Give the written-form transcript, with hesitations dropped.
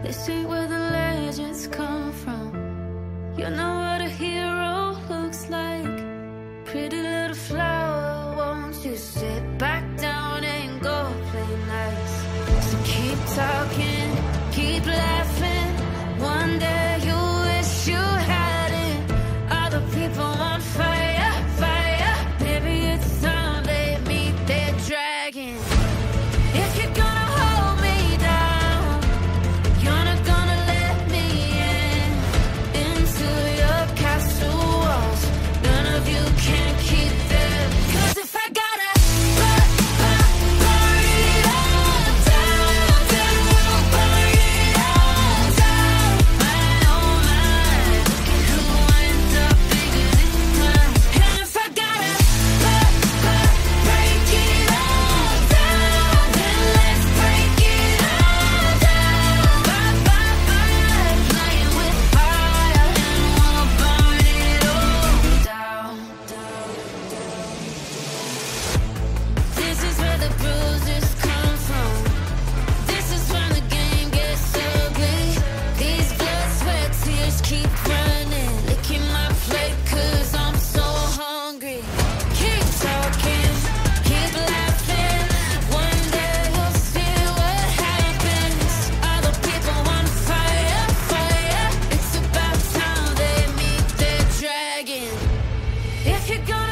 This ain't where the legends come from. You know what a hero looks like. Pretty little flower, won't you sit back down and go play nice? So keep talking, keep laughing. One day you wish you had it. Other people on fire, fire. Maybe it's time they meet their dragon. If you're gonna hold me down, you're not gonna let me in. Into your castle walls, none of you can keep them. 'Cause if I gotta burn it all down, then we'll burn it all down. My oh my, look at who ends up bigger this time. And if I gotta break it all down, then let's break it all down. Bye, playing with fire, and we'll burn it all down. This is where the bruises come from. This is when the game gets ugly. These blood, sweat, tears keep running. Licking my plate 'cause I'm so hungry. Keep talking, keep laughing. One day you'll see what happens. Other people on fire, fire. It's about time they meet their dragon. If you're gonna